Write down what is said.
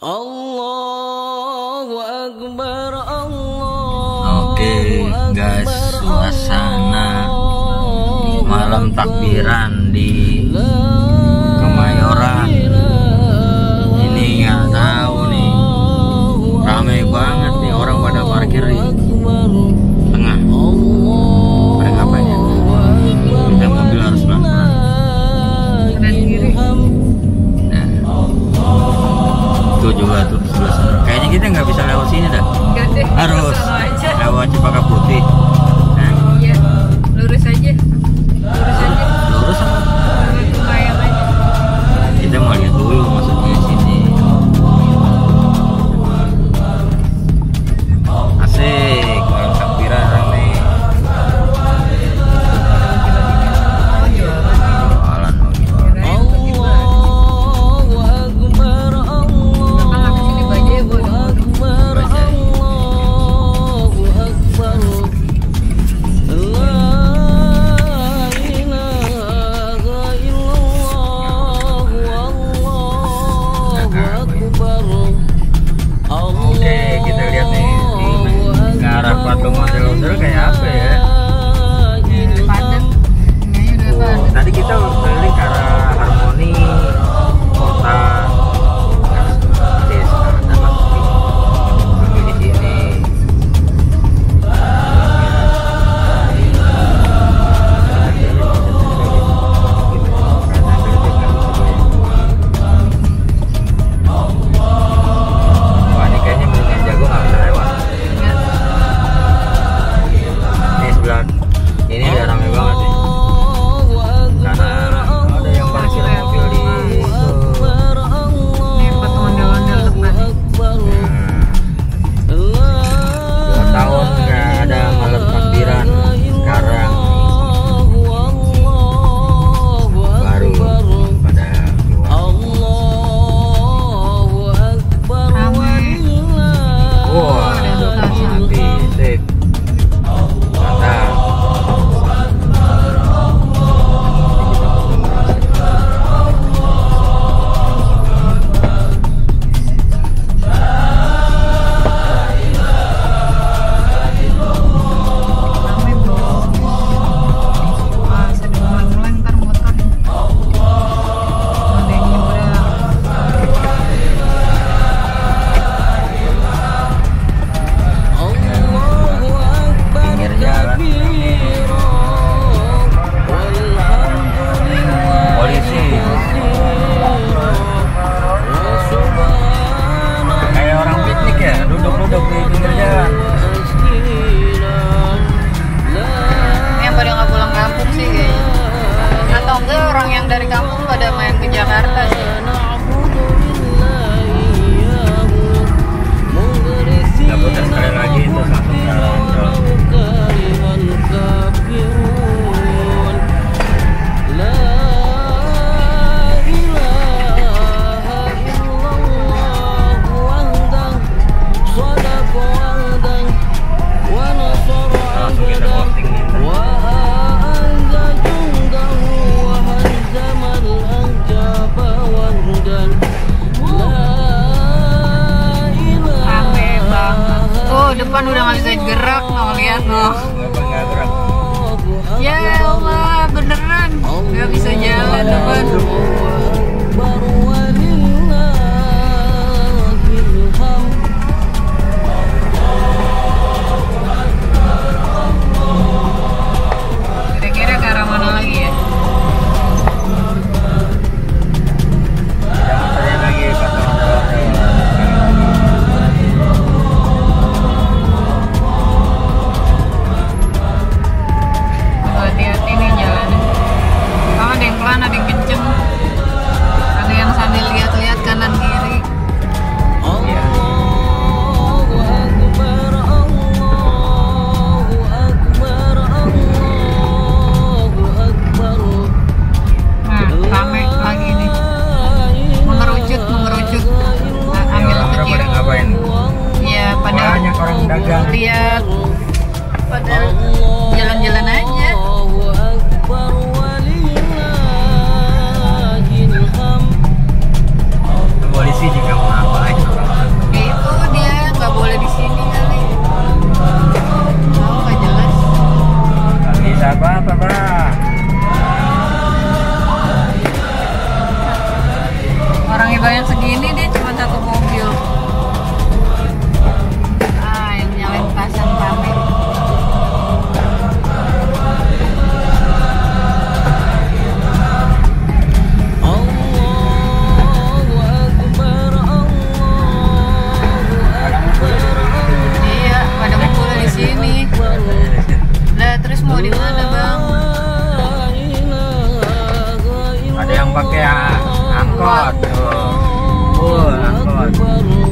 Allahu Akbar, Oke guys, suasana malam takbiran di Kemayoran ini nggak tahu nih, ramai banget nih, orang pada parkir di tengah. Pada ngapain ya? Kita mobil harus pelan-pelan. Nah, itu juga tuh sebelah sana. Kayaknya kita nggak bisa lewat sini dah. Harus lewat Cempaka Putih. Nah, iya, lurus aja. lurus Lumayan aja. kita mau lihat dulu maksudnya sini. Asik, malam takbiran rame. Jualan mau jualan. Allahu Akbar, Kakak kesini baju ya, bodoh. Allahu Akbar. Oke, kita lihat nih ke arah patung ondel-ondel kayak apa ya. Padat. Kayaknya udah padat. Tadi kita keliling ke arah Harmoni Kota. Oke, sekarang kita masuk di sini. Wah, ini kayaknya mendingan jago nggak bisa lewat. Ini sebelah ini udah rame banget nih. Karena ada yang parkir mobil di situ. Ini patung ondel-ondel depan. 2 tahun nggak ada malam takbiran, sekarang baru pada keluar. Ramai. Wah, mati, sip, mantap. Ramai bro. Wah, sedang mulai ntar motor. Ada yang nyebrang. Pinggir jalan polisi, kayak orang piknik ya, duduk-duduk di pinggir jalan. Ini yang pada nggak pulang kampung sih kayaknya. Atau enggak orang yang dari kampung pada main ke Jakarta sih. Nggak putar sekali lagi itu langsung jalan. Langsung kita posting nih. Rame banget. Tuh depan udah nggak bisa gerak, nggak lihat loh. Nggak gerak. Ya Allah, beneran nggak bisa jalan depan. Kira-kira ke arah mana lagi ya? Jangan tanya lagi patung ondel-ondel. Hati-hati nih jalannya. Kalau ada yang pelan, ada yang kenceng. angkot tuh. Angkot.